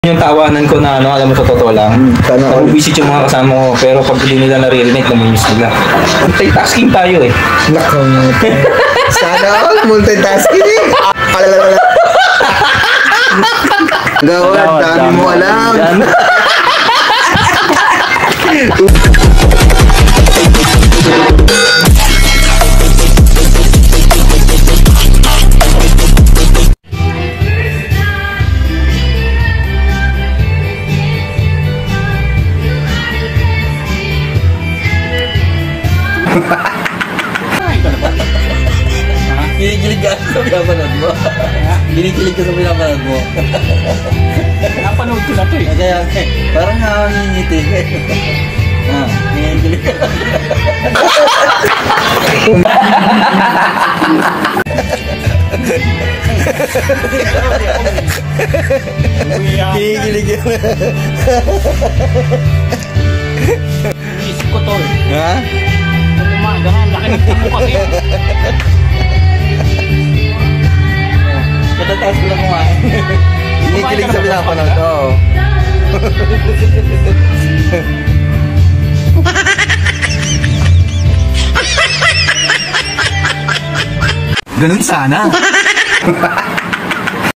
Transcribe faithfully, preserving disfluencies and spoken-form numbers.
Yung tawanan ko na ano, alam mo, sa totoo lang. Sana all. Nag-visit yung mga kasama ko, pero pag hindi nila naririnig, namimiss nila. Multitasking tayo eh. Nakamuti. Sana all, multitasking eh. Alalala. Gawad, dami mo alam. Kinikilig ka sa pinapanood mo. Kinikilig ka sa pinapanood mo. Napanood ko na to eh. Kaya, parang nakangingiti. Ah, kinikilig ka. Kinikilig ka. Isip ko to eh. Ha? Umaga nga, laki ng tumo kasi. Katataas ko lang kumain. Kinikilig sa pinapanood. Oo. Ganun sana.